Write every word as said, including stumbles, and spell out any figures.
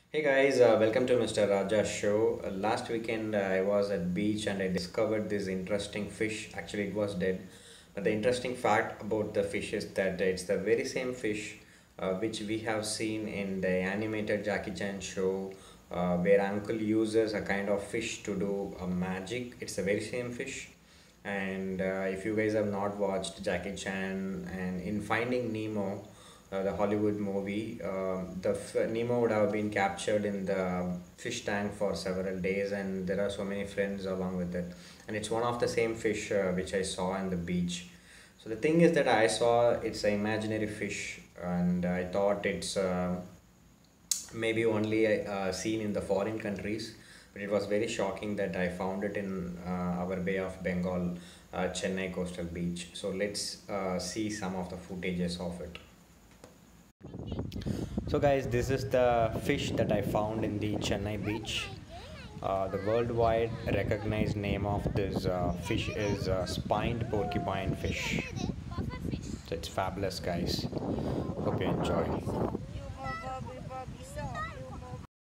Hey guys, uh, welcome to MrRaaja Show. Uh, last weekend uh, I was at beach and I discovered this interesting fish. Actually, it was dead, but the interesting fact about the fish is that it's the very same fish uh, which we have seen in the animated Jackie Chan show, uh, where Uncle uses a kind of fish to do a magic. It's the very same fish. And uh, if you guys have not watched Jackie Chan and in Finding Nemo, uh, the Hollywood movie, um, the f- Nemo would have been captured in the fish tank for several days, and there are so many friends along with it. And it's one of the same fish uh, which I saw on the beach. So the thing is that I saw it's an imaginary fish, and I thought it's uh, maybe only uh, seen in the foreign countries, but it was very shocking that I found it in uh, our Bay of Bengal, uh, Chennai coastal beach. So let's uh, see some of the footages of it. So guys, this is the fish that I found in the Chennai beach. Uh, the worldwide recognized name of this uh, fish is uh, spined porcupine fish. So it's fabulous, guys. Hope you enjoy.